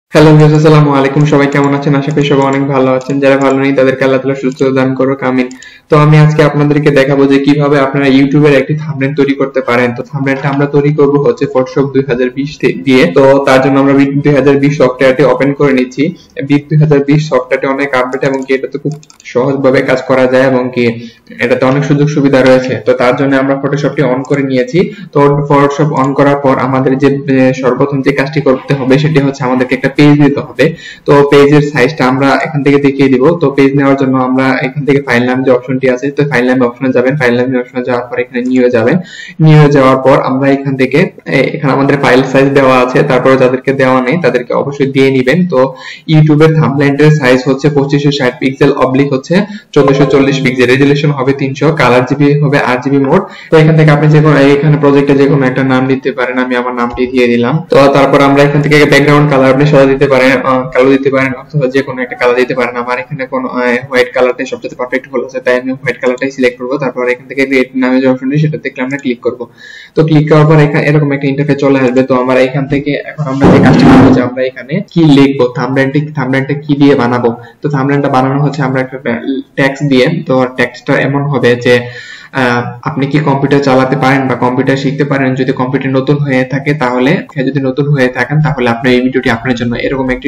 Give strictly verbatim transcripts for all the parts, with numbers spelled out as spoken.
Hello viewers, আসসালামু আলাইকুম। সবাই কেমন আছেন? আশা করি সবাই অনেক ভালো আছেন। যারা ভালো নেই তাদেরকে আল্লাহ তাআলা সুস্থতা দান করুক, আমিন। তো আমি আজকে আপনাদেরকে দেখাবো যে কিভাবে আপনারা ইউটিউবের একটি থাম্বনেল তৈরি করতে পারেন। তো থাম্বনেলটা আমরা তৈরি করব হচ্ছে ফটোশপ দুই হাজার বিশ দিয়ে। তো তার জন্য আমরা বিট দুই হাজার বিশ সফটওয়্যারটি ওপেন করে নিচ্ছি। বিট দুই হাজার বিশ সফটওয়্যারটি অনেক আপডেট এবং কি এটাতে খুব সহজভাবে কাজ করা যায় এবং কি এটাতে অনেক সুযোগ সুবিধা রয়েছে। তো তার জন্য আমরা ফটোশপটি অন করে নিয়েছি। তো ফটোশপ অন করার পর আমাদের যে সর্বপ্রথম যে কাজটি করতে হবে সেটি হচ্ছে আমাদেরকে একটা পেজ নিতে হবে। তো পেজের সাইজটা আমরা এখান থেকে দেখিয়ে দিব। তো পেজ নেওয়ার জন্য আমরা এখান থেকে ফাইল নাম যে অপশনটি আছে, তো ফাইল নাম অপশনে যাবেন। ফাইল নাম অপশনে যাওয়ার পর এখানে নিউ যাবেন। নিউ যাওয়ার পর আমরা এখান থেকে এখানে আমাদের ফাইল সাইজ দেওয়া আছে, তারপরে যাদেরকে দেওয়া নেই তাদেরকে অবশ্যই দিয়ে নেবেন। তো ইউটিউবের থাম্বনেলের সাইজ হচ্ছে পঁচিশশো ষাট পিক্সেল অবলিক হচ্ছে চোদ্দশো চল্লিশ পিক্সেল, রেজুলেশন হবে তিনশো, কালার জিবি হবে আট জিবি মোট। তো এখান থেকে আপনি যে কোনো এখানে প্রজেক্টে যে কোনো একটা নাম দিতে পারেন। আমি আমার নামটি দিয়ে দিলাম। তো তারপর আমরা এখান থেকে ব্যাকগ্রাউন্ড কালার আপনি সাজা দিতে পারেন, কালো দিতে পারেন অথবা যে কোনো একটা কালার দিতে পারেন। আমার এখানে কোন হোয়াইট কালারটাই সবচেয়ে পারফেক্ট হলো, তাই আমি হোয়াইট কালারটাই সিলেক্ট করব। তারপর এখান থেকে ক্রিয়েট নামে যে অপশনটি সেটা দেখলে আমরা ক্লিক করব। তো ক্লিক করার পর এখানে এরকম একটা ইন্টারফেস চলে আসবে। তো আমরা এখান থেকে এখন আমরা যে কাজটা করব যে আমরা এখানে কি লিখবো, থাম্বনেলটি থাম্বনেলটা কি দিয়ে বানাবো। তো থাম্বনেলটা বানানো হচ্ছে আমরা একটা টেক্সট দিয়ে। তো টেক্সটটা এমন হবে যে আপনি কি কম্পিউটার চালাতে পারেন বা কম্পিউটার শিখতে পারেন। যদি কম্পিউটার নতুন হয়ে থাকে তাহলে যদি নতুন হয়ে থাকেন তাহলে আপনার এই ভিডিওটি আপনার জন্য, এরকম একটি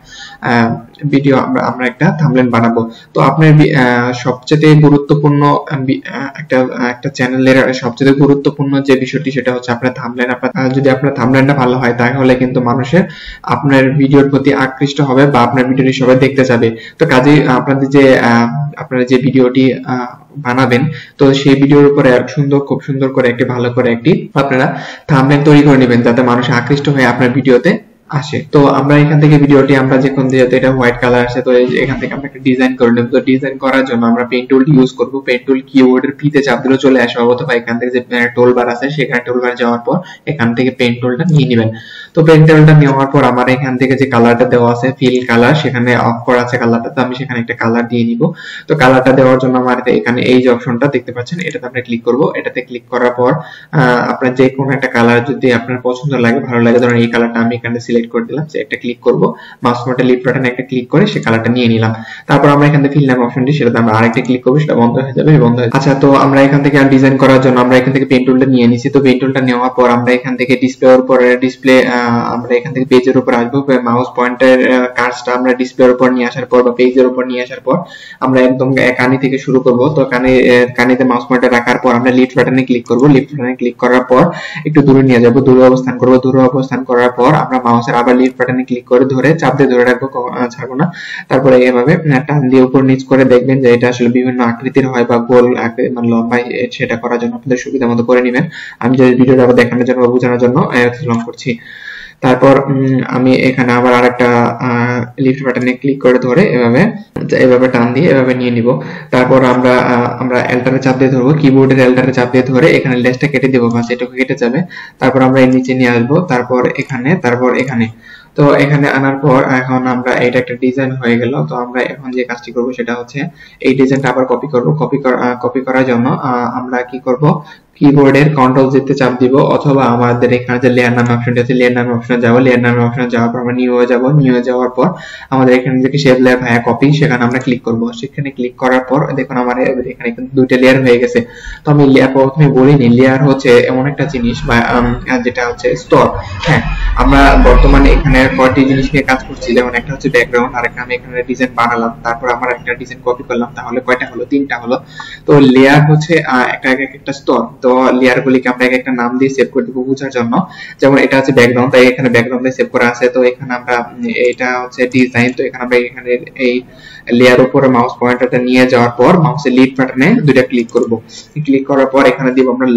ভিডিও আমরা আমরা একটা থাম্বনেল বানাবো। তো আপনার সবচেয়ে গুরুত্বপূর্ণ একটা একটা চ্যানেলের সবচেয়ে গুরুত্বপূর্ণ যে বিষয়টি সেটা হচ্ছে আপনার থাম্বনেল। আপনার যদি আপনার থাম্বনেলটা ভালো হয় তাহলে কিন্তু মানুষের আপনার ভিডিওর প্রতি আকৃষ্ট হবে বা আপনার ভিডিওটি সবাই দেখতে যাবে। তো কাজেই আপনাদের যে আপনারা যে ভিডিওটি বানাবেন তো সেই ভিডিওর উপরে সুন্দর খুব সুন্দর করে একটি ভালো করে একটি আপনারা থাম্বনেল তৈরি করে নেবেন যাতে মানুষ আকৃষ্ট হয়ে আপনার ভিডিওতে আসে। তো আমরা এখান থেকে ভিডিওটি আমরা যখন যেহেতু এটা হোয়াইট কালার আছে তো এখান থেকে আমরা একটা ডিজাইন করে নেব। তো ডিজাইন করার জন্য আমরা পেন টুল ইউজ করব। পেন টুল কিওয়ার্ডের পিতে চাপ দিলে চলে আসবে, অথবা এখান থেকে যে টুল বার আছে সেখানে টুল বার যাওয়ার পর এখান থেকে পেন টুলটা নিয়ে নেবেন। তো পেন টুলটা নেওয়ার পর আমার এখান থেকে যে কালারটা দেওয়া আছে ফিল কালার, সেখানে অফ করা আছে কালারটা, তো আমি সেখানে একটা কালার দিয়ে নিব। তো কালারটা দেওয়ার জন্য আমার এখানে এই যে অপশনটা দেখতে পাচ্ছেন এটাতে আমরা ক্লিক করব। এটাতে ক্লিক করার পর আপনার যে কোনো একটা কালার যদি আপনার পছন্দ লাগে, ভালো লাগে, ধরুন এই কালারটা আমি এখানে সিলেক্ট করে দিলাম, যে একটা ক্লিক করব, মাউস পয়েন্টার লিফট বাটনে একটা ক্লিক করে সেই কালারটা নিয়ে নিলাম। তারপর আমরা এখান থেকে ফিল নাম অপশনটি সেটাতে আমরা আরেকটা ক্লিক করব, সেটা বন্ধ হয়ে যাবে, বন্ধ হয়ে। আচ্ছা, তো আমরা এখান থেকে ডিজাইন করার জন্য আমরা এখান থেকে পেন টুলটা নিয়ে নিছি। তো পেন টুলটা নেওয়ার পর আমরা এখান থেকে ডিসপ্লের উপর ডিসপ্লে আমরা এখান থেকে পেজের উপর আসবো। মাউস পয়েন্টার কার্সটা আমরা ডিসপ্লের উপর নিয়ে আসার পর বা পেজের উপর নিয়ে আসার পর আমরা একদম কানি থেকে শুরু করব। তো কানে কানিতে মাউস পয়েন্টার রাখার পর আমরা লিফট বাটনে ক্লিক করব। লিফট বাটনে ক্লিক করার পর একটু দূরে নিয়ে যাব, দূরে অবস্থান করব। দূরে অবস্থান করার পর আমরা মাউসের আবার লিফট বাটনে ক্লিক করে ধরে চাপ দিয়ে ধরে রাখবো, ছাড়বো না। তারপরে এইভাবে টান দিয়ে উপর নিচ করে দেখবেন যে এটা আসলে বিভিন্ন আকৃতির হয় বা গোল মানে লম্বাই, সেটা করার জন্য আপনাদের সুবিধা মতো করে নেবেন। আমি যে ভিডিওটা আবার দেখানোর জন্য বা বোঝানোর জন্য লং করছি। তারপর আমি এখানে আবার আরেকটা লিফট বাটনে ক্লিক করে ধরে এভাবে এভাবে টান দিয়ে এভাবে নিয়ে নিব। তারপর আমরা আমরা এল্টারে চাপ দিয়ে ধরবো, কিবোর্ডের এল্টারে চাপ দিয়ে ধরে এখানে লেসটা কেটে দেবো, বাস এটুকু কেটে যাবে। তারপর আমরা এর নিচে নিয়ে আসবো, তারপর এখানে, তারপর এখানে। তো এখানে আনার পর এখন আমরা এটা একটা ডিজাইন হয়ে গেল। তো আমরা এখন যে কাজটি করব সেটা হচ্ছে এই ডিজাইনটা আবার কপি করব। কপি কপি করার জন্য আমরা কি করব, কিবোর্ডের কন্ট্রোল জেতে চাপ দিব, অথবা আমাদের এখানে যে লেয়ার নামে অপশনটি আছে লেয়ার নামে অপশনে যাব। লেয়ার নামে অপশনে যাওয়ার পর আমরা নিউ হয়ে যাব। নিউ হয়ে যাওয়ার পর আমাদের এখানে যে শেপ লেয়ার ভায়া কপি, সেখানে আমরা ক্লিক করব। সেখানে ক্লিক করার পর দেখুন আমার এখানে দুইটা লেয়ার হয়ে গেছে। তো আমি লেয়ার প্রথমে বলিনি, লেয়ার হচ্ছে এমন একটা জিনিস বা যেটা হচ্ছে স্তর। হ্যাঁ, আমরা বর্তমানে এখানে কয়টি জিনিস নিয়ে কাজ করছি, যেমন একটা হচ্ছে ব্যাকগ্রাউন্ড, আরেকটা আমি এখানে ডিজাইন বানালাম, তারপর আমার একটা ডিজাইন কপি করলাম, তাহলে কয়টা হলো, তিনটা হলো। তো লেয়ার হচ্ছে একটা এক একটা স্তর। তো লেয়ার গুলিকে আমরা এক একটা নাম দিয়ে সেভ করে দেবো বোঝার জন্য। যেমন এটা হচ্ছে ব্যাকগ্রাউন্ড, তাই এখানে ব্যাকগ্রাউন্ডে সেভ করা আছে। তো এখানে আমরা এটা হচ্ছে ডিজাইন, তো এখানে আমরা এখানে এই লেয়ার উপরে মাউস পয়েন্টারটা নিয়ে যাওয়ার পর মাউসের লিফট বাটনে দুইটা ক্লিক করব। ক্লিক করার পর এখানে দিব আমরা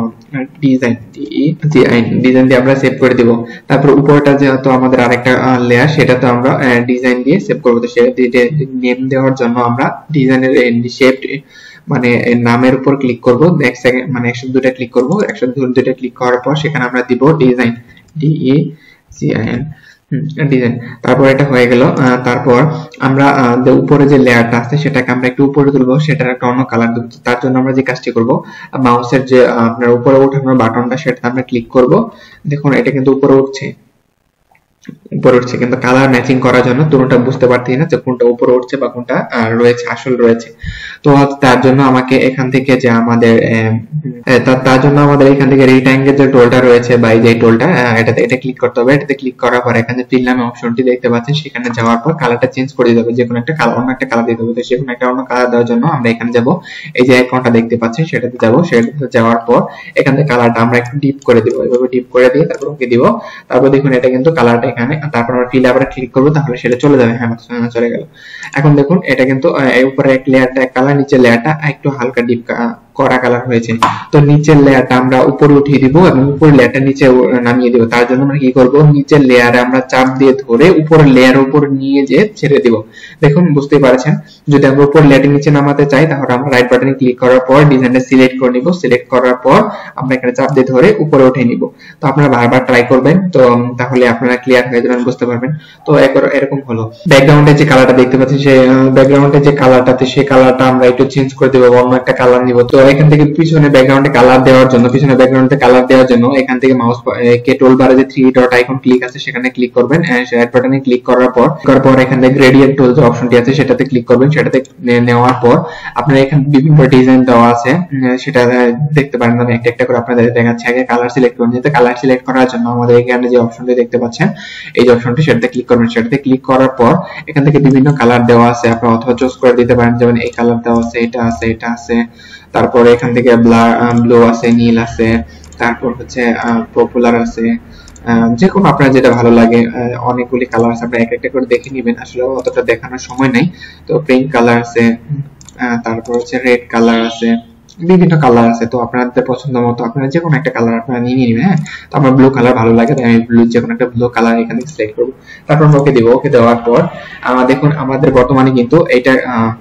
ডিজাইন, ডিজাইন দিয়ে আমরা সেভ করে দিব। তারপর উপরটা যেহেতু আমাদের আরেকটা লেয়ার, সেটা তো আমরা ডিজাইন দিয়ে সেভ করব। তো সেটা নেম দেওয়ার জন্য আমরা ডিজাইনের শেপ মানে নামের উপর ক্লিক করব, এক সেকেন্ড মানে একসাথে দুটো ক্লিক করব। একসাথে দুটো ক্লিক করার পর সেখানে আমরা দিব design, D E C I N, design. তারপর এটা হয়ে গেল। তারপর আমরা যে উপরে যে লেয়ারটা আছে সেটাকে আমরা একটু উপরে তুলবো, সেটার একটা অন্য কালার দেব। তার জন্য আমরা যে কাজটি করব, মাউসের যে আপনার উপরে ওঠানোর বাটনটা সেটা আমরা ক্লিক করব। দেখুন এটা কিন্তু উপরে উঠছে। উপরে উঠছে, কিন্তু কালার ম্যাচিং করার জন্য দুটোটা বুঝতে পারছি না যে কোনটা উপরে উঠছে বা কোনটা রয়েছে আসল রয়েছে। তো তার জন্য আমাকে এখান থেকে যে আমাদের তার জন্য আমাদের এখান থেকে রেক্ট্যাঙ্গেল যে টোলটা রয়েছে বা এই যে টোলটা, এটাতে এটা ক্লিক করতে হবে। এটাতে ক্লিক করার পর এখানে ফিল নামে অপশনটি দেখতে পাচ্ছেন, সেখানে যাওয়ার পর কালারটা চেঞ্জ করে দিতে হবে, যে কোনো একটা কালার, অন্য একটা কালার দিতে হবে। তো যে কোনো একটা অন্য কালার দেওয়ার জন্য আমরা এখানে যাব, এই যে আইকনটা দেখতে পাচ্ছেন সেটাতে যাব। সেটাতে যাওয়ার পর এখান থেকে কালারটা আমরা একটু ডিপ করে দিব, এভাবে ডিপ করে দিয়ে তারপর ওকে দিব। তারপর দেখুন এটা কিন্তু কালারটা এখানে, তারপর আমরা ফিল আবার ক্লিক করব, তাহলে সেটা চলে যাবে। হ্যাঁ চলে গেল। এখন দেখুন এটা কিন্তু উপরে এক লেয়ারটা এক কালার, নিচের লেয়ারটা একটু হালকা ডিপ কড়া কালার হয়েছে। তো নিচের লেয়ারটা আমরা উপরে উঠিয়ে দিব এবং উপরের লেয়ারটা নিচে নামিয়ে দিব। তার জন্য আমরা কি করব, নিচের লেয়ারে আমরা চাপ দিয়ে ধরে উপরের লেয়ার উপর নিয়ে যে ছেড়ে দিব। দেখুন বুঝতে পারছেন, যদি আমরা উপর লেয়ারটা নিচে নামাতে চাই তাহলে আমরা রাইট বাটনে ক্লিক করার পর ডিজাইনটা সিলেক্ট করে নিব। সিলেক্ট করার পর আমরা এখানে চাপ দিয়ে ধরে উপরে উঠিয়ে নিব। তো আপনারা বারবার ট্রাই করবেন, তো তাহলে আপনারা ক্লিয়ার হয়ে যাবেন, বুঝতে পারবেন। তো এরকম হলো। ব্যাকগ্রাউন্ডে যে কালারটা দেখতে পাচ্ছেন, সেই ব্যাকগ্রাউন্ডে যে কালারটাতে সেই কালারটা আমরা একটু চেঞ্জ করে দেব, অন্য একটা কালার নিব। তো এখান থেকে পিছনে ব্যাকগ্রাউন্ডে কালার দেওয়ার জন্য পিছনে ব্যাকগ্রাউন্ডে কালার দেওয়ার জন্য এখান থেকে মাউস কে টুল বারে যে থ্রি ডট আইকন ক্লিক আছে সেখানে ক্লিক করবেন। রাইট বাটনে ক্লিক করার পর করার পর এখানে গ্রেডিয়েন্ট টুল যে অপশনটি আছে সেটাতে ক্লিক করবেন। সেটাতে নেওয়ার পর আপনারা এখানে বিভিন্ন ডিজাইন দেওয়া আছে, সেটা দেখতে পারেন। আমি একটা একটা করে আপনাদের দেখাচ্ছি। আগে কালার সিলেক্ট করুন। যেটা কালার সিলেক্ট করার জন্য আমাদের এখানে যে অপশনটি দেখতে পাচ্ছেন, এই যে অপশনটি, সেটাতে ক্লিক করবেন। সেটাতে ক্লিক করার পর এখান থেকে বিভিন্ন কালার দেওয়া আছে, আপনারা অথবা চুজ করে দিতে পারেন। যেমন এই কালার দেওয়া আছে, এটা আছে, এটা আছে, তারপরে এখান থেকে ব্লু আছে, নীল আছে, তারপর হচ্ছে পপুলার আছে, যে কোনো আপনার যেটা ভালো লাগে। অনেকগুলি কালার আছে, আপনারা এক একটা করে দেখে নেবেন, আসলে অতটা দেখানোর সময় নাই। তো পিঙ্ক কালার আছে, তারপর হচ্ছে রেড কালার আছে, বিভিন্ন কালার আছে। তো আপনাদের পছন্দ মতো আপনারা যে কোনো একটা কালার আপনারা নিয়ে নেবেন। হ্যাঁ, তো আমার ব্লু কালার ভালো লাগে, তাই আমি ব্লু যে কোনো একটা ব্লু কালার এখানে সিলেক্ট করব। তারপর ওকে দিব। ওকে দেওয়ার পর দেখুন আমাদের বর্তমানে কিন্তু এটা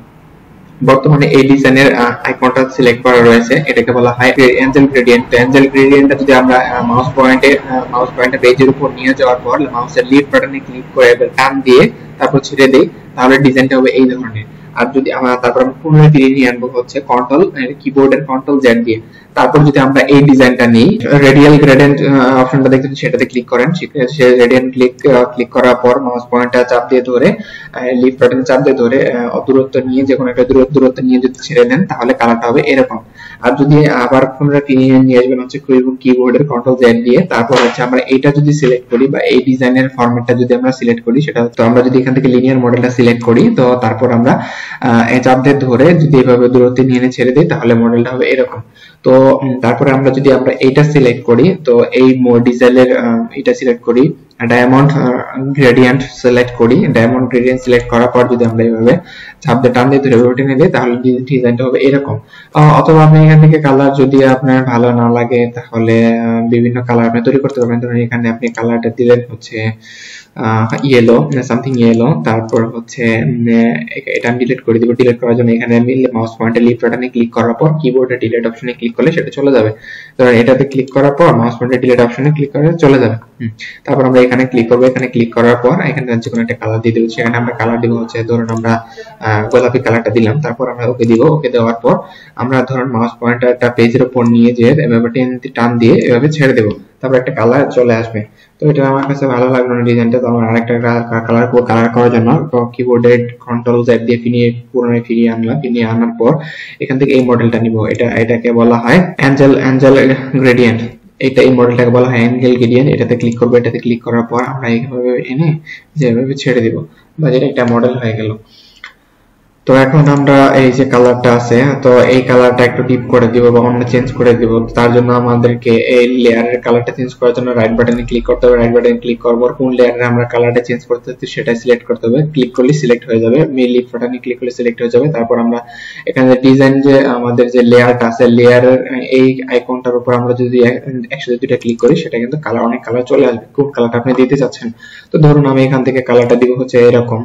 বর্তমানে এই ডিজাইনের আইকনটা সিলেক্ট করা রয়েছে, এটাকে বলা হয় অ্যাঞ্জেল গ্রেডিয়েন্ট। অ্যাঞ্জেল গ্রেডিয়েন্টটা যদি আমরা মাউস পয়েন্টে মাউস পয়েন্টে পেজের উপর নিয়ে যাওয়ার পর মাউসের লিফট বাটনে ক্লিক করে টান দিয়ে তারপর ছেড়ে দেই, তাহলে ডিজাইনটা হবে এই ধরনের। আর যদি আমরা তারপর আমরা পুনরায় ফিরিয়ে নিয়ে আনবো হচ্ছে কন্ট্রোল কিবোর্ডের কন্ট্রোল জেড দিয়ে। তারপর যদি আমরা এই ডিজাইনটা নিই, রেডিয়াল গ্রেডিয়েন্ট অপশনটা দেখতেছেন, সেটাতে ক্লিক করেন। সে রেডিয়াল ক্লিক ক্লিক করার পর মাউস পয়েন্টটা চাপ দিয়ে ধরে লিফট বাটনে চাপ দিয়ে ধরে দূরত্ব নিয়ে যে কোনো একটা দূরত্ব নিয়ে যদি ছেড়ে দেন তাহলে কালারটা হবে এরকম। আর যদি আবার পুনরায় ফিরিয়ে নিয়ে আসবেন হচ্ছে কিবোর্ডের কন্ট্রোল জেড দিয়ে, তারপর হচ্ছে আমরা এইটা যদি সিলেক্ট করি বা এই ডিজাইনের ফরম্যাটটা যদি আমরা সিলেক্ট করি, সেটা তো আমরা যদি এখান থেকে লিনিয়ার মডেলটা সিলেক্ট করি, তো তারপর আমরা চাপ দিয়ে ধরে যদি এইভাবে দূরত্ব নিয়ে এনে ছেড়ে দিই তাহলে মডেলটা হবে এরকম। তো তারপরে আমরা যদি আমরা এইটা সিলেক্ট করি, তো এই ডিজাইনের এটা সিলেক্ট করি, ডায়মন্ড গ্রেডিয়েন্ট সিলেক্ট করি। ডায়মন্ড গ্রেডিয়েন্ট সিলেক্ট করার পর যদি আমরা এইভাবে চাপ দিয়ে টান দিয়ে ধরে টেনে দিই তাহলে ডিজাইনটা হবে এরকম। অথবা আপনি এখান থেকে কালার যদি আপনার ভালো না লাগে তাহলে বিভিন্ন কালার আপনি তৈরি করতে পারবেন। ধরুন এখানে আপনি কালারটা দিলেন হচ্ছে ইয়েলো, সামথিং ইয়েলো, তারপর হচ্ছে এটা আমি ডিলিট করে দিব। ডিলিট করার জন্য এখানে আমি মাউস পয়েন্টে লিফট বাটনে ক্লিক করার পর কিবোর্ডে ডিলিট অপশনে ক্লিক করলে সেটা চলে যাবে। ধরুন এটাতে ক্লিক করার পর মাউস পয়েন্টে ডিলিট অপশনে ক্লিক করলে চলে যাবে। তারপর আমরা এখানে ক্লিক করব। এখানে ক্লিক করার পর এখানে যে কোনো একটা কালার দিয়ে দেব। সেখানে আমরা কালার দিব হচ্ছে ধরুন আমরা গোলাপি কালারটা দিলাম। তারপর আমরা ওকে দিব। ওকে দেওয়ার পর আমরা ধরুন মাউস পয়েন্টারটা পেজের উপর নিয়ে যেয়ে এভাবে টান দিয়ে এভাবে ছেড়ে দেব, তারপর একটা কালার চলে আসবে। তো এটা আমার কাছে ভালো লাগলো না ডিজাইনটা, তো আমার আরেকটা কালার কালার করার জন্য কিবোর্ডে কন্ট্রোল জেড দিয়ে ফিরিয়ে পুনরায় ফিরিয়ে আনলাম। ফিরিয়ে আনার পর এখান থেকে এই মডেলটা নিব। এটা এটাকে বলা হয় অ্যাঞ্জেল অ্যাঞ্জেল গ্রেডিয়েন্ট। এটা এই মডেলটাকে বলা হয় অ্যাঞ্জেল গ্রেডিয়েন্ট। এটাতে ক্লিক করব। এটাতে ক্লিক করার পর আমরা এইভাবে এনে যেভাবে ছেড়ে দিব, বা যেটা একটা মডেল হয়ে গেল। তো এখন আমরা এই যে কালারটা আছে, তো এই কালারটা একটু ডিপ করে দিব বা অন্য চেঞ্জ করে দিব। তার জন্য আমাদেরকে এই লেয়ারের কালারটা চেঞ্জ করার জন্য রাইট বাটনে ক্লিক করতে হবে। রাইট বাটনে ক্লিক করব, কোন লেয়ারে আমরা কালারটা চেঞ্জ করতে চাচ্ছি সেটা সিলেক্ট করতে হবে। ক্লিক করলে সিলেক্ট হয়ে যাবে। লিফট বাটনে ক্লিক করলে সিলেক্ট হয়ে যাবে। তারপর আমরা এখানে ডিজাইন যে আমাদের যে লেয়ারটা আছে, লেয়ারের এই আইকনটার উপর আমরা যদি একসাথে দুইটা ক্লিক করি সেটা কিন্তু কালার অনেক কালার চলে আসবে। কোন কালারটা আপনি দিতে চাচ্ছেন। তো ধরুন আমি এখান থেকে কালারটা দিব হচ্ছে এরকম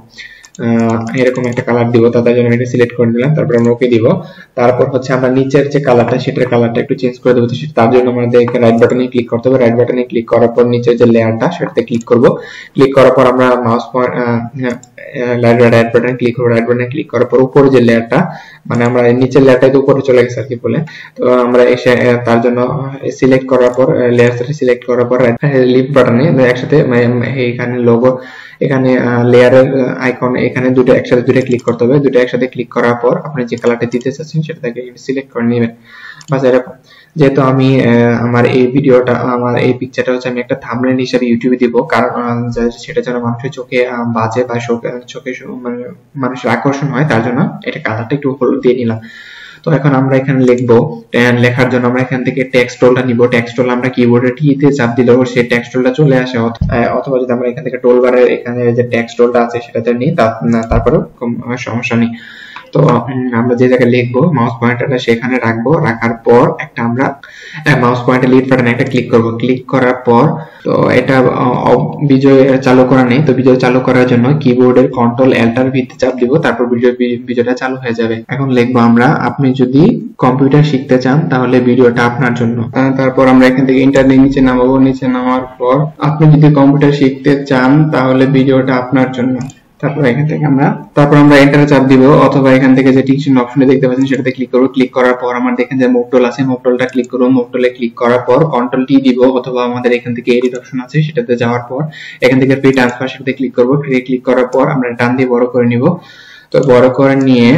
এরকম একটা কালার দিব। তার জন্য এটা সিলেক্ট করে দিলাম। তারপর আমরা ওকে দিব। তারপর হচ্ছে আমরা নিচের যে কালারটা সেটার কালারটা একটু চেঞ্জ করে দেবো। তার জন্য আমাদের রাইট বাটনে ক্লিক করতে হবে। রাইট বাটনে ক্লিক করার পর নিচের যে লেয়ারটা সেটাতে ক্লিক করব। ক্লিক করার পর আমরা মাউস রাইট বাটন ক্লিক করব, রাইট বাটনে ক্লিক করার পর উপরে যে লেয়ারটা মানে আমরা নিচের লেয়ারটা তো উপরে চলে গেছে আর কি বলে, তো আমরা এসে তার জন্য সিলেক্ট করার পর লেয়ার সিলেক্ট করার পর লিফট বাটনে একসাথে এখানে লোগো এখানে লেয়ারের আইকন এখানে দুটো একসাথে দুটো ক্লিক করতে হবে, দুটো একসাথে ক্লিক করার পর আপনি যে কালারটা দিতে চাচ্ছেন সেটাকে সিলেক্ট করে নেবেন। বাস এরকম। যেহেতু আমি আমার এই ভিডিওটা আমার এই পিকচারটা হচ্ছে আমি একটা থাম্বনেল হিসেবে ইউটিউবে দিব, কারণ সেটা যেন মানুষের চোখে বাজে বা চোখে মানে মানুষের আকর্ষণ হয়, তার জন্য এটা কালারটা একটু হলুদ দিয়ে নিলাম। তো এখন আমরা এখানে লিখবো, লেখার জন্য আমরা এখান থেকে টেক্সট টুলটা নিব। টেক্সট টুল আমরা কিবোর্ডে টিতে চাপ দিলেও সেই টেক্সট টুলটা চলে আসে, অথবা যদি আমরা এখান থেকে টুলবারের এখানে যে টেক্সট টুলটা আছে সেটাতে নিই তারপরেও সমস্যা নেই। তো আমরা যে জায়গায় লিখবো মাউস পয়েন্টারটা সেখানে রাখবো, রাখার পর একটা আমরা মাউস পয়েন্টার লিড বাটনে একটা ক্লিক করব। ক্লিক করার পর তো এটা বিজয় চালু করা নেই, তো বিজয় চালু করার জন্য কিবোর্ডের কন্ট্রোল এল্টার ভিতে চাপ দিব, তারপর ভিডিও ভিডিওটা চালু হয়ে যাবে। এখন লিখবো আমরা আপনি যদি কম্পিউটার শিখতে চান তাহলে ভিডিওটা আপনার জন্য। তারপর আমরা এখান থেকে ইন্টারনেট নিচে নামাবো, নিচে নামার পর আপনি যদি কম্পিউটার শিখতে চান তাহলে ভিডিওটা আপনার জন্য। তারপর এখান থেকে আমরা তারপর আমরা এন্টারে চাপ দিব, অথবা এখান থেকে যে টিক চিহ্ন অপশনটা দেখতে পাচ্ছেন সেটাতে ক্লিক করব। ক্লিক করার পর আমরা দেখেন যে মুভ টুল আছে, মুভ টুলটা ক্লিক করব। মুভ টুলে ক্লিক করার পর কন্ট্রোল টি দিব, অথবা আমাদের এখান থেকে এডিট অপশন আছে সেটাতে যাওয়ার পর এখান থেকে ফ্রি ট্রান্সফার সেটাতে ক্লিক করব। ক্লিক করার পর আমরা টান দিয়ে বড় করে নিব। তো বড় করে নিয়ে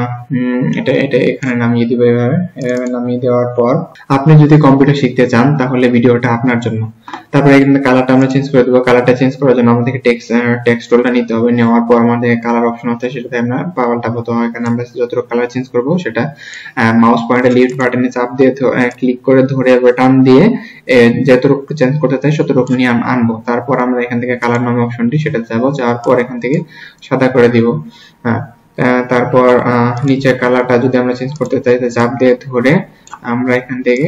এটা এটা এখানে নামিয়ে দিব। এভাবে এভাবে নামিয়ে দেওয়ার পর আপনি যদি কম্পিউটার শিখতে চান তাহলে ভিডিওটা আপনার জন্য। তারপরে এখানে কালারটা আমরা চেঞ্জ করে দেব। কালারটা চেঞ্জ করার জন্য আমাদেরকে টেক্সট টেক্সট টুলটা নিতে হবে। নেওয়ার পর আমাদের কালার অপশন আছে সেটাতে আমরা পাল্টাবো। তো এখানে আমরা যতটুকু কালার চেঞ্জ করব সেটা মাউস পয়েন্টার লিফট বাটনে চাপ দিয়ে ক্লিক করে ধরে বাটন দিয়ে যতটুকু চেঞ্জ করতে চাই ততটুকু নিয়ে আনবো। তারপর আমরা এখান থেকে কালার নামে অপশনটি সেটাতে যাব, যাওয়ার পর এখান থেকে সাদা করে দিব। হ্যাঁ, তারপর নিচের কালারটা যদি আমরা চেঞ্জ করতে চাই চাপ দিয়ে ধরে আমরা এখান থেকে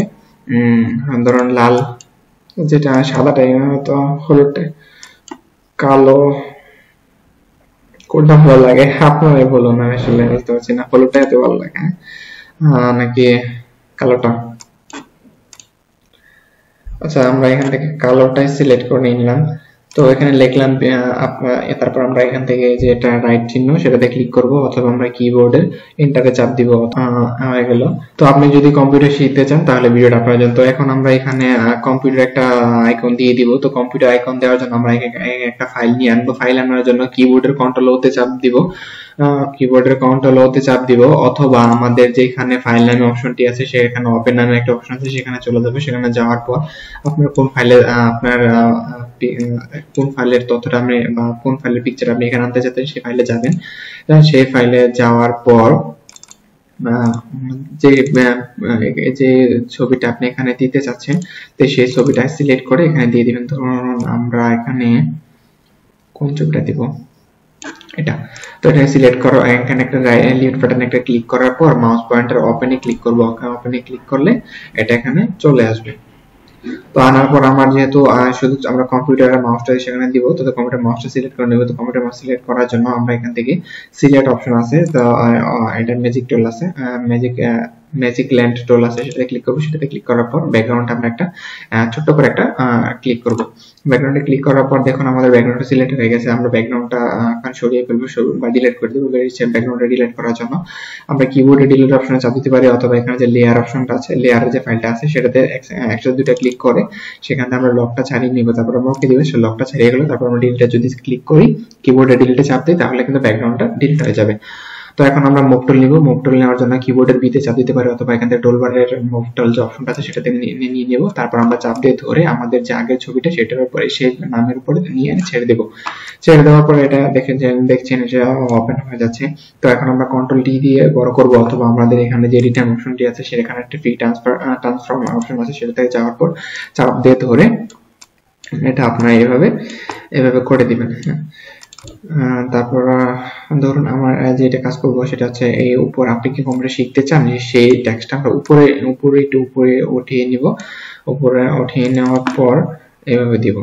ধরুন লাল, যেটা সাদাটাই তো হলুদটা কালো কোনটা ভালো লাগে আপনারাই বলুন, না আসলে বুঝতে পারছি না হলুদটা এত ভালো লাগে নাকি কালোটা। আচ্ছা, আমরা এখান থেকে কালোটাই সিলেক্ট করে নিলাম। তো এখানে লিখলাম আপনার, তারপর আমরা এখান থেকে যে এটা রাইট চিহ্ন সেটাতে ক্লিক করব, অথবা আমরা কিবোর্ডের এন্টারে চাপ দিব, হয়ে গেল। তো আপনি যদি কম্পিউটার শিখতে চান তাহলে ভিডিওটা আপনার জন্য। তো এখন আমরা এখানে কম্পিউটার একটা আইকন দিয়ে দিব। তো কম্পিউটার আইকন দেওয়ার জন্য আমরা একটা ফাইল নিয়ে আনবো। ফাইল আনার জন্য কিবোর্ডের কন্ট্রোল ওতে চাপ দিব, কিবোর্ডের কন্ট্রোল ওতে চাপ দিব, অথবা আমাদের যেখানে ফাইল নামে অপশনটি আছে সেখানে ওপেন নামে একটা অপশন আছে সেখানে চলে যাবে। সেখানে যাওয়ার পর আপনার কোন ফাইলে আপনার কোন ফাইলের তথ্যটা আপনি বা কোন ফাইলের পিকচার আপনি এখানে আনতে চাচ্ছেন সেই ফাইলে যাবেন। সেই ফাইলে যাওয়ার পর যে যে ছবিটা আপনি এখানে দিতে চাচ্ছেন তো সেই ছবিটা সিলেক্ট করে এখানে দিয়ে দিবেন। ধরুন আমরা এখানে কোন ছবিটা দিব, এটা। তো এটা সিলেক্ট করো, এখানে একটা লিফট বাটনে একটা ক্লিক করার পর মাউস পয়েন্টার ওপেনে ক্লিক করব। ওপেনে ক্লিক করলে এটা এখানে চলে আসবে। তো আনার পর আমার যেহেতু শুধু আমরা কম্পিউটারের মাউসটা সেখানে দিব, তো কম্পিউটার মাউসটা সিলেক্ট করে নেব। তো কম্পিউটার মাউস সিলেক্ট করার জন্য আমরা এখান থেকে সিলেক্ট অপশন আছে, তো এটা ম্যাজিক টুল আছে, ম্যাজিক ম্যাজিক ল্যান্ড টুল আছে সেটাতে ক্লিক করব। সেটাতে ক্লিক করার পর ব্যাকগ্রাউন্ড আমরা একটা ছোট্ট করে একটা ক্লিক করব। ব্যাকগ্রাউন্ডে ক্লিক করার পর দেখুন আমাদের ব্যাকগ্রাউন্ডটা সিলেক্ট হয়ে গেছে। আমরা ব্যাকগ্রাউন্ডটা এখন সরিয়ে ফেলবো বা ডিলিট করে দেবো। ব্যাকগ্রাউন্ডটা ডিলিট করার জন্য আমরা কিবোর্ডে ডিলিট অপশনে চাপ দিতে পারি, অথবা এখানে যে লেয়ার অপশনটা আছে লেয়ারের যে ফাইলটা আছে সেটাতে একসাথে দুটো ক্লিক করে সেখান থেকে আমরা লকটা ছাড়িয়ে নিব। তারপর আমরা ওকে দিব, সে লকটা ছাড়িয়ে গেল। তারপর আমরা ডিলিটে যদি ক্লিক করি, কিবোর্ডে ডিলিটে চাপ দিই তাহলে কিন্তু ব্যাকগ্রাউন্ডটা ডিলিট হয়ে যাবে। তো এখন আমরা মুভ টুল নিব। মুভ টুল নেওয়ার জন্য কিবোর্ডের বিতে চাপ দিতে পারি, অথবা এখান থেকে টুলবারের মুভ টুল যে অপশনটা আছে সেটাতে নিয়ে নেব। তারপর আমরা চাপ দিয়ে ধরে আমাদের যে আগের ছবিটা সেটার উপরে সেই নামের উপরে নিয়ে এনে ছেড়ে দেব। ছেড়ে দেওয়ার পরে এটা দেখেন যে দেখছেন এটা ওপেন হয়ে যাচ্ছে। তো এখন আমরা কন্ট্রোল টি দিয়ে বড় করব, অথবা আমাদের এখানে যে রিটার্ন অপশনটি আছে সেখানে একটা ফ্রি ট্রান্সফার ট্রান্সফর্ম অপশন আছে সেটাতে যাওয়ার পর চাপ দিয়ে ধরে এটা আপনারা এইভাবে এভাবে করে দিবেন। তারপর ধরুন আমার যেটা কাজ করব সেটা হচ্ছে এই উপর আপনি কি কম্পিউটার শিখতে চান সেই টেক্সটটা আমরা উপরে উপরে একটু উপরে উঠিয়ে নিব। উপরে উঠিয়ে নেওয়ার পর এভাবে দিব।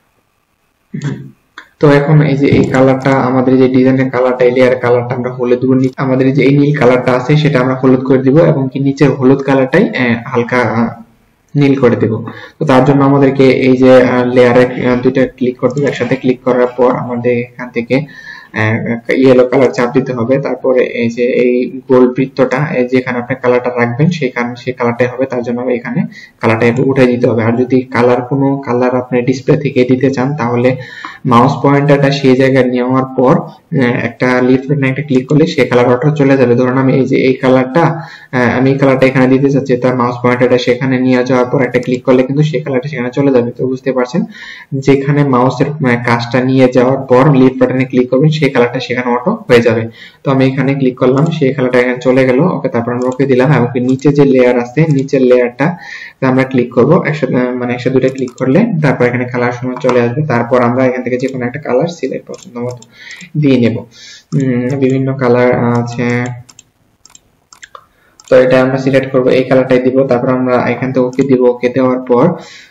তো এখন এই যে এই কালারটা আমাদের যে ডিজাইনের কালারটা এই লেয়ার কালারটা আমরা হলুদ করে নিই। আমাদের যে এই নীল কালারটা আছে সেটা আমরা হলুদ করে দিব, এবং কি নিচের হলুদ কালারটাই হালকা নীল করে দেব। তো তার জন্য আমাদেরকে এই যে লেয়ারে দুইটা ক্লিক করতে হবে। একসাথে ক্লিক করার পর আমাদের এখান থেকে ইয়েলো কালার চাপ দিতে হবে, তারপরে এই যে এই গোল বৃত্তটা যেখানে আপনি কালারটা রাখবেন সেখানে সেই কালারটাই হবে, তার জন্য এখানে কালারটা উঠে দিতে হবে। আর যদি কালার কোনো কালার আপনি ডিসপ্লে থেকে দিতে চান তাহলে মাউস পয়েন্টারটা সেই জায়গায় নেওয়ার পর একটা লিফট বাটনে একটা ক্লিক করলে সেই কালারটা চলে যাবে। ধরুন আমি এই যে এই কালারটা আমি এই কালারটা এখানে দিতে চাচ্ছি, তার মাউস পয়েন্টারটা সেখানে নিয়ে যাওয়ার পর একটা ক্লিক করলে কিন্তু সেই কালারটা সেখানে চলে যাবে। তো বুঝতে পারছেন যেখানে মাউসের কাজটা নিয়ে যাওয়ার পর লিফট বাটনে ক্লিক করবেন সেই কালারটা সেখানে অটো হয়ে যাবে। তো আমি এখানে ক্লিক করলাম, সেই কালারটা এখানে চলে গেল। ওকে, তারপর আমরা ওকে দিলাম এবং নিচে যে লেয়ার আছে নিচের লেয়ারটা আমরা ক্লিক করব, একসাথে মানে একসাথে দুটো ক্লিক করলে তারপর এখানে কালার সময় চলে আসবে। তারপর আমরা এখান থেকে যে কোনো একটা কালার সিলেক্ট পছন্দ মতো দিয়ে নেব। বিভিন্ন কালার আছে, তো এটা আমরা সিলেক্ট করব, এই কালারটাই দিব। তারপর আমরা এখান থেকে ওকে দিব। ওকে দেওয়ার পর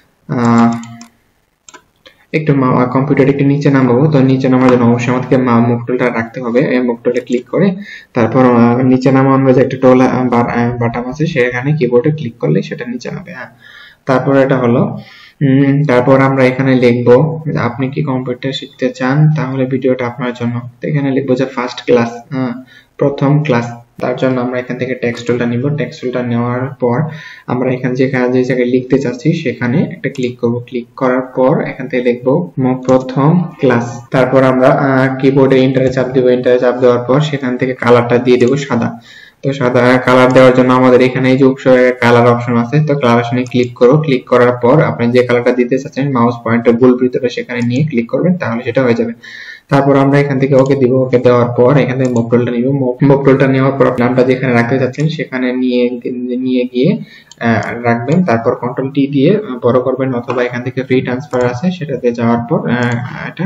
একটু কম্পিউটার একটু নিচে নামাবো। তো নিচে নামার জন্য অবশ্যই আমাদেরকে মুভ টুলটা রাখতে হবে। এই মুভ টুলে ক্লিক করে তারপর নিচে নামানোর যে একটা টোল বাটন আছে সেখানে কিবোর্ডে ক্লিক করলে সেটা নিচে নামবে। হ্যাঁ, তারপর এটা হলো তারপর আমরা এখানে লিখবো আপনি কি কম্পিউটার শিখতে চান, তাহলে ভিডিওটা আপনার জন্য। তো এখানে লিখবো যে ফার্স্ট ক্লাস, হ্যাঁ প্রথম ক্লাস। তার জন্য আমরা এখান থেকে টেক্সট টুলটা নিব। টেক্সট টুলটা নেওয়ার পর আমরা এখানে যেখানে যে জায়গায় লিখতে চাচ্ছি সেখানে একটা ক্লিক করব। ক্লিক করার পর এখান থেকে লিখবো প্রথম ক্লাস। তারপর আমরা কিবোর্ডে এন্টারে চাপ দিব। এন্টারে চাপ দেওয়ার পর সেখান থেকে কালারটা দিয়ে দেবো সাদা। তো সাদা কালার দেওয়ার জন্য আমাদের এখানে এই যে কালার অপশন আছে, তো কালার অপশনে ক্লিক করো। ক্লিক করার পর আপনি যে কালারটা দিতে চাচ্ছেন মাউস পয়েন্টার গোল বৃত্তটা সেখানে নিয়ে ক্লিক করবেন, তাহলে সেটা হয়ে যাবে। তারপর আমরা এখান থেকে ওকে দিব। ওকে দেওয়ার পর এখান থেকে মুভ টুলটা নিব। মুভ টুলটা নেওয়ার পর নামটা যেখানে রাখতে চাচ্ছেন সেখানে নিয়ে নিয়ে গিয়ে রাখবেন। তারপর কন্ট্রোল টি দিয়ে বড় করবেন, অথবা এখান থেকে ফ্রি ট্রান্সফার আছে সেটাতে যাওয়ার পর এটা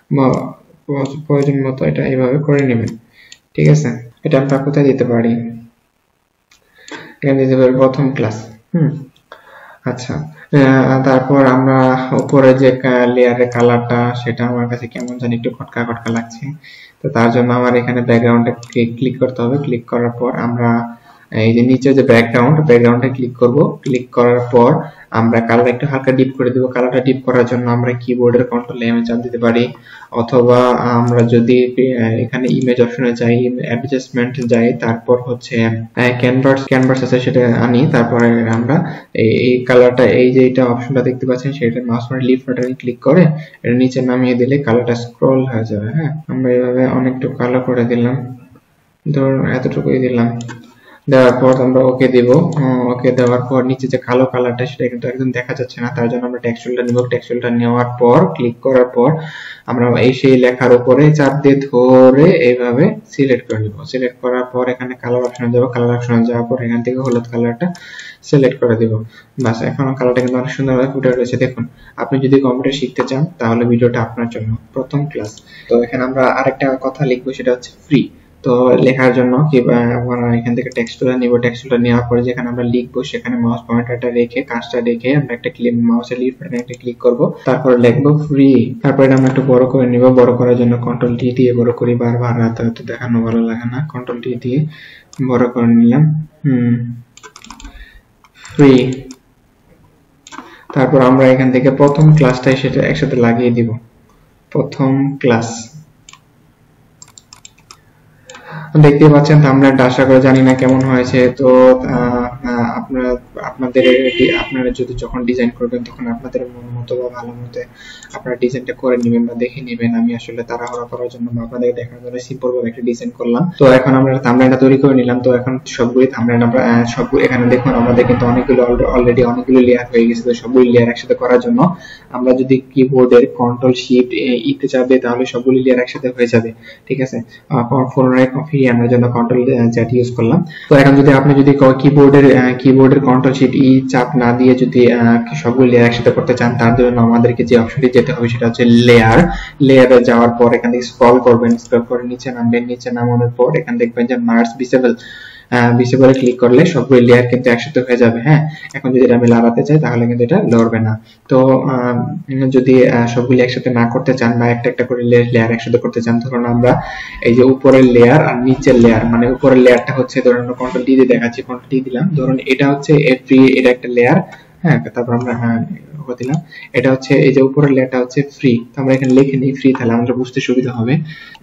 প্রয়োজন মতো এটা এইভাবে করে নেবেন। ঠিক আছে, এটা আমরা কোথায় দিতে পারি, এখানে দিতে পারি প্রথম ক্লাস। হুম আচ্ছা, তারপর আমরা উপরে যে লেয়ারের কালারটা সেটা আমার কাছে কেমন জানি একটু খটকা খটকা লাগছে। তো তার জন্য আমার এখানে ব্যাকগ্রাউন্ডে ক্লিক করতে হবে। ক্লিক করার পর আমরা এই যে নিচে যে ব্যাকগ্রাউন্ড ব্যাকগ্রাউন্ডে ক্লিক করব। ক্লিক করার পর আমরা কালার একটু হালকা ডিপ করে দেব। কালারটা ডিপ করার জন্য আমরা কিবোর্ডের কন্ট্রোল এম চাপ দিতে পারি, অথবা আমরা যদি এখানে ইমেজ অপশনে যাই, অ্যাডজাস্টমেন্ট যাই, তারপর হচ্ছে ক্যানভাস ক্যানভাস আছে সেটা আনি। তারপরে আমরা এই কালারটা এই যে এটা অপশনটা দেখতে পাচ্ছেন সেটা মাউস পয়েন্টার লিফট বাটনে ক্লিক করে এটা নিচে নামিয়ে দিলে কালারটা স্ক্রল হয়ে যাবে। হ্যাঁ, আমরা এইভাবে অনেকটু কালো করে দিলাম, ধরুন এতটুকুই দিলাম। দেওয়ার পর আমরা ওকে দিব। ওকে দেওয়ার পর নিচে যে কালো কালারটা সেটা কিন্তু একদম দেখা যাচ্ছে না, তার জন্য আমরা টেক্সট টুলটা নিব। টেক্সট টুলটা নেওয়ার পর ক্লিক করার পর আমরা এই সেই লেখার উপরে চাপ দিয়ে ধরে এইভাবে সিলেক্ট করে নিব। সিলেক্ট করার পর এখানে কালার অপশনে যাব। কালার অপশনে যাওয়ার পর এখান থেকে হলুদ কালারটা সিলেক্ট করে দিব। বাস, এখন কালারটা কিন্তু অনেক সুন্দরভাবে ফুটে রয়েছে। দেখুন, আপনি যদি কম্পিউটার শিখতে চান তাহলে ভিডিওটা আপনার জন্য, প্রথম ক্লাস। তো এখানে আমরা আরেকটা কথা লিখবো, সেটা হচ্ছে ফ্রি। তো লেখার জন্য কি আমরা এখান থেকে টেক্সট টুলটা নিব। টেক্সট টুলটা নেওয়ার পরে যেখানে আমরা লিখবো সেখানে মাউস পয়েন্টারটা রেখে কাজটা রেখে আমরা একটা ক্লিক মাউসের লিফট বাটনে একটা ক্লিক করব। তারপর লিখবো ফ্রি। তারপর এটা আমরা একটু বড় করে নিব। বড় করার জন্য কন্ট্রোল টি দিয়ে বড় করি। বারবার হাতে হাতে দেখানো ভালো লাগে না, কন্ট্রোল টি দিয়ে বড় করে নিলাম। Hmm free. তারপর আমরা এখান থেকে প্রথম ক্লাসটাই সেটা একসাথে লাগিয়ে দিব, প্রথম ক্লাস। দেখতে পাচ্ছেন থাম্বনেলটা, আশা করে জানি না কেমন হয়েছে। তো আপনারা আপনাদের আপনারা যদি যখন ডিজাইন করবেন তখন আপনাদের মন মতো বা ভালো মতো আপনারা ডিজাইনটা করে নেবেন বা দেখে নেবেন। আমি আসলে তাড়াহুড়া করার জন্য আপনাদের দেখার জন্য সিম্পল ভাবে একটা ডিজাইন করলাম। তো এখন আমরা থাম্বনেলটা তৈরি করে নিলাম। তো এখন সবগুলো থাম্বনেল আমরা সবগুলো এখানে দেখুন আমাদের কিন্তু অনেকগুলো অলরেডি অনেকগুলো লেয়ার হয়ে গেছে। তো সবগুলো লেয়ার একসাথে করার জন্য আমরা যদি কিবোর্ডের কন্ট্রোল শিফট ই তে চাপ দিই তাহলে সবগুলো লেয়ার একসাথে হয়ে যাবে। ঠিক আছে, পুনরায় কপি আমরা জন্য কন্ট্রোল জেড ইউজ করলাম। তো এখন যদি আপনি যদি কিবোর্ডের কিবোর্ডের কন্ট্রোল শিফট ই চাপ না দিয়ে যদি সবগুলো লেয়ার একসাথে করতে চান তার জন্য আমাদেরকে যে অপশনটি যেতে হবে সেটা হচ্ছে লেয়ার। লেয়ারে যাওয়ার পর এখান থেকে স্ক্রল করবেন, স্ক্রল করে নিচে নামবেন। নিচে নামানোর পর এখান দেখবেন যে মার্জ ভিজিবল ভিজিবলে ক্লিক করলে সবগুলো লেয়ার কিন্তু একসাথে হয়ে যাবে। হ্যাঁ, এখন যদি আমি লড়াতে চাই তাহলে কিন্তু এটা লড়বে না। তো যদি সবগুলো একসাথে না করতে চান বা একটা একটা করে লেয়ার একসাথে করতে চান, ধরুন আমরা এই যে উপরের লেয়ার আর নিচের লেয়ার, মানে উপরের লেয়ারটা হচ্ছে ধরুন কন্ট্রোল ডি দিয়ে দেখাচ্ছি, কন্ট্রোল ডি দিলাম। ধরুন এটা হচ্ছে এফ এটা একটা লেয়ার। হ্যাঁ, তারপর আমরা তারপর দিলাম এটা হচ্ছে এই যে উপরের লেয়ারটা হচ্ছে ফ্রি, তো আমরা এখানে লিখে নিই ফ্রি, তাহলে আমাদের বুঝতে সুবিধা হবে।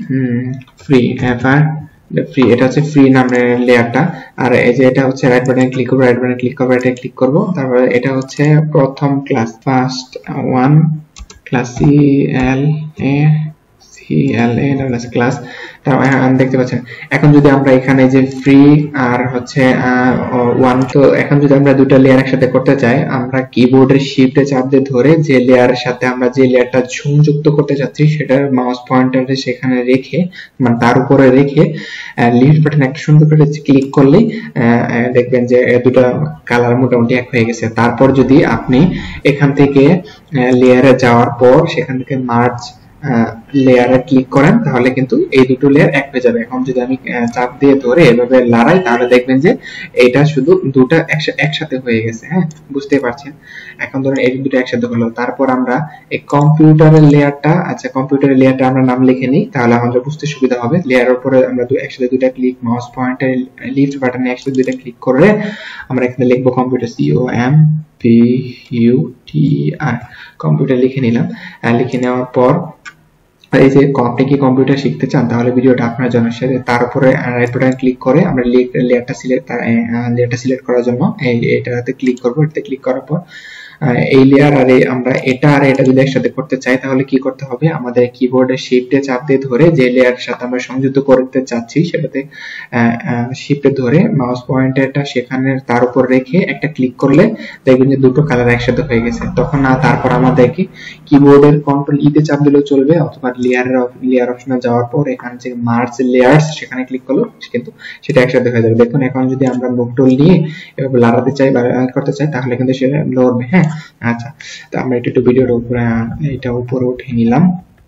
ফ্রি এফ আর ফ্রি, এটা হচ্ছে ফ্রি নামের লেয়ারটা। আর এই যে এটা হচ্ছে রাইট বাটনে ক্লিক করব, রাইট বাটনে ক্লিক করব, এটা ক্লিক করব, তারপরে এটা হচ্ছে প্রথম class, first one class, C L A C L A class, দেখতে পাচ্ছেন। এখন যদি আমরা এখানে যে ফ্রি আর হচ্ছে ওয়ান, তো এখন যদি আমরা দুটো লেয়ার একসাথে করতে চাই, আমরা কিবোর্ডের শিফটে চাপ দিয়ে ধরে যে লেয়ারের সাথে আমরা যে লেয়ারটা সংযুক্ত করতে চাচ্ছি সেটার মাউস পয়েন্টারে সেখানে রেখে, মানে তার উপরে রেখে লিফট বাটন একটা সুন্দর করে ক্লিক করলেই দেখবেন যে দুটো কালার মোটামুটি এক হয়ে গেছে। তারপর যদি আপনি এখান থেকে লেয়ারে যাওয়ার পর সেখান থেকে মার্জ লেয়ারে ক্লিক করেন তাহলে কিন্তু এই দুটো লেয়ার এক হয়ে যাবে। এখন যদি আমি চাপ দিয়ে ধরে এভাবে লড়াই তাহলে দেখবেন যে এটা শুধু দুটো একসাথে হয়ে গেছে। হ্যাঁ, বুঝতে পারছেন? এখন ধরুন এই দুটো একসাথে হলো, তারপর আমরা এই কম্পিউটারের লেয়ারটা, আচ্ছা কম্পিউটারের লেয়ারটা আমরা নাম লিখে নিই, তাহলে আমাদের বুঝতে সুবিধা হবে। লেয়ারের উপরে আমরা একসাথে দুটো ক্লিক, মাউস পয়েন্টার লিফট বাটনে একসাথে দুটো ক্লিক করে আমরা এখানে লিখবো computer, C O M P U T R, computer লিখে নিলাম। লিখে নেওয়ার পর এই যে আপনি কি কম্পিউটার শিখতে চান তাহলে ভিডিওটা আপনার জন্য, তার উপরে রাইট বাটন ক্লিক করে আমরা লেয়ারটা সিলেক্ট লেয়ারটা সিলেক্ট করার জন্য এই এটাতে ক্লিক করব। এটাতে ক্লিক করার পর এই লেয়ার আর আমরা এটা আর এটা যদি একসাথে করতে চাই তাহলে কি করতে হবে, আমাদের কিবোর্ডের শিফটে চাপ দিয়ে ধরে যে লেয়ারের সাথে আমরা সংযুক্ত করতে চাচ্ছি সেটাতে শিফটে ধরে মাউস পয়েন্টারটা সেখানে তার উপর রেখে একটা ক্লিক করলে দেখবেন যে দুটো কালার একসাথে হয়ে গেছে। তখন না তারপর আমাদেরকে কিবোর্ডের কন্ট্রোল ই তে চাপ দিলেও চলবে, অথবা লেয়ারের লেয়ার অপশনে যাওয়ার পর এখানে যে মার্জ লেয়ার্স সেখানে ক্লিক করলে কিন্তু সেটা একসাথে হয়ে যাবে। দেখুন এখন যদি আমরা মুভ টুল নিয়ে এভাবে লাগাতে চাই বা করতে চাই তাহলে কিন্তু সেটা লড়বে। হ্যাঁ, আচ্ছা, তো আমরা একটু একটু ভিডিওর উপরে এটা উপরে উঠিয়ে নিলাম।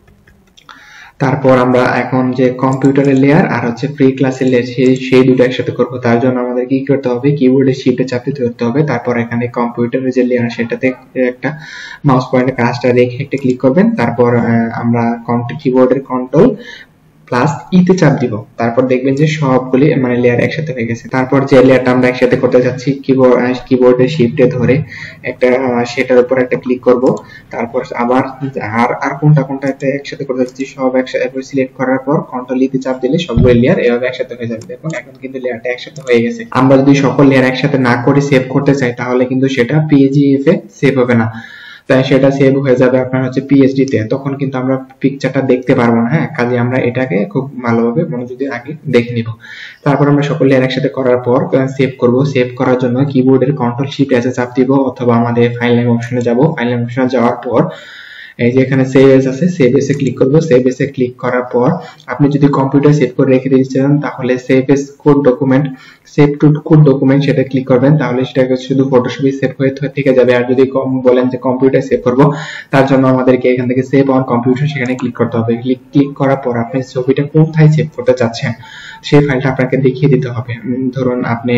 তারপর আমরা এখন যে কম্পিউটারের লেয়ার আর হচ্ছে ফ্রি ক্লাসের লেয়ার সেই দুটো একসাথে করব। তার জন্য আমাদের কি করতে হবে, কিবোর্ডের শিফটে চাপ দিতে করতে হবে, তারপর এখানে কম্পিউটারের যে লেয়ার সেটাতে একটা মাউস পয়েন্টের কাজটা রেখে একটা ক্লিক করবেন, তারপর আমরা কিবোর্ডের কন্ট্রোল প্লাস ই তে চাপ দিব, তারপর দেখবেন যে সবগুলি মানে লেয়ার একসাথে হয়ে গেছে। তারপর যে লেয়ারটা আমরা একসাথে করতে যাচ্ছি কিবোর্ড কিবোর্ডের শিফটে ধরে একটা সেটার উপর একটা ক্লিক করব, তারপর আবার আর আর কোনটা কোনটা একসাথে করতে যাচ্ছি সব একসাথে সিলেক্ট করার পর কন্ট্রোল ই তে চাপ দিলে সবগুলো লেয়ার এভাবে একসাথে হয়ে যাবে। দেখুন এখন কিন্তু লেয়ারটা একসাথে হয়ে গেছে। আমরা যদি সকল লেয়ার একসাথে না করে সেভ করতে চাই তাহলে কিন্তু সেটা পিএনজি-এফ এ সেভ হবে না, তাই সেটা সেভ হয়ে যাবে আপনার হচ্ছে পিএইচডি তে, তখন কিন্তু আমরা পিকচারটা দেখতে পারবো না। হ্যাঁ, কাজে আমরা এটাকে খুব ভালোভাবে মনোযোগ আগে দেখে নিব। তারপর আমরা সকল লেয়ার একসাথে করার পর সেভ করব। সেভ করার জন্য কিবোর্ডের কন্ট্রোল শিফট এস চাপ দিব, অথবা আমাদের ফাইল নেম অপশনে যাব। ফাইল নেম অপশনে যাওয়ার পর এই যে এখানে সেভ এস আছে, সেভ এসে ক্লিক করব। সেভ এসে ক্লিক করার পর আপনি যদি কম্পিউটার সেভ করে রেখে দিতে চান তাহলে save as code document, save to code document সেটা ক্লিক করবেন, তাহলে সেটা শুধু ফটোশপে সেভ হয়ে থেকে যাবে। আর যদি কম বলেন যে কম্পিউটার সেভ করব তার জন্য আমাদেরকে এখান থেকে সেভ অন কম্পিউটার সেখানে ক্লিক করতে হবে। ক্লিক ক্লিক করার পর আপনি ছবিটা কোথায় সেভ করতে চাচ্ছেন সেই ফাইলটা আপনাকে দেখিয়ে দিতে হবে। ধরুন আপনি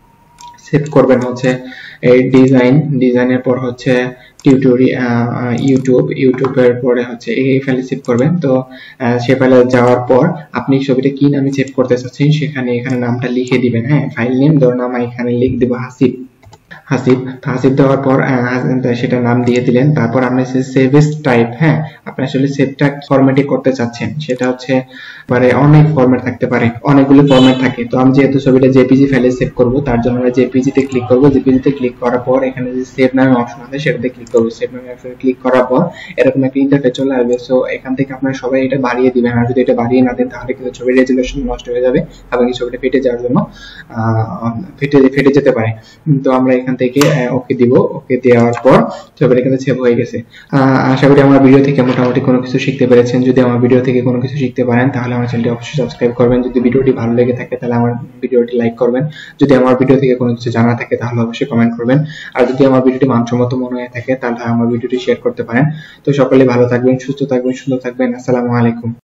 সেভ করবেন হচ্ছে এই ডিজাইন, ডিজাইনের পর হচ্ছে টিউটোরিয়াল ইউটিউব, ইউটিউবের পরে হচ্ছে এই ফাইলে সেভ করবেন। তো সেই ফাইলে যাওয়ার পর আপনি ছবিটা কি নামে সেভ করতে চাচ্ছেন সেখানে এখানে নামটা লিখে দিবেন। হ্যাঁ, ফাইল নেম ধরুন আমি এখানে লিখ দেব হাসিব, হাসিব হাসিব দেওয়ার পর সেটা নাম দিয়ে দিলেন। তারপর আপনি সেভ এস টাইপ, হ্যাঁ আপনি আসলে সেভটা ফরম্যাটে করতে চাচ্ছেন সেটা হচ্ছে মানে অনেক ফরম্যাট থাকতে পারে, অনেকগুলো ফরম্যাট থাকে। তো আমি যেহেতু ছবিটা জেপিজি ফাইলে সেভ করব তার জন্য আমরা জেপিজি তে ক্লিক করব। জেপিজি তে ক্লিক করার পর এখানে যে সেভ নামে অপশন আছে সেটাতে ক্লিক করব। সেভ নামে অপশনে ক্লিক করার পর এরকম একটা ইন্টারফেস চলে আসবে। সো এখান থেকে আপনারা সবাই এটা বাড়িয়ে দিবেন, আর যদি এটা বাড়িয়ে না দেন তাহলে কিন্তু ছবির রেজোলিউশন নষ্ট হয়ে যাবে এবং এই ছবিটা ফেটে যাওয়ার জন্য ফেটে ফেটে যেতে পারে। তো আমরা এখান থেকে ওকে দিব। ওকে দেওয়ার পর ছবিটা কিন্তু সেভ হয়ে গেছে। আশা করি আমার ভিডিও থেকে মোটামুটি কোনো কিছু শিখতে পেরেছেন। যদি আমার ভিডিও থেকে কোনো কিছু শিখতে পারেন তাহলে আমার চ্যানেলটি অবশ্যই সাবস্ক্রাইব করবেন। যদি ভিডিওটি ভালো লেগে থাকে তাহলে আমার ভিডিওটি লাইক করবেন। যদি আমার ভিডিও থেকে কোনো কিছু জানা থাকে তাহলে অবশ্যই কমেন্ট করবেন। আর যদি আমার ভিডিওটি মানসম্মত মনে হয়ে থাকে তাহলে আমার ভিডিওটি শেয়ার করতে পারেন। তো সকলে ভালো থাকবেন, সুস্থ থাকবেন, সুন্দর থাকবেন। আসসালামু আলাইকুম।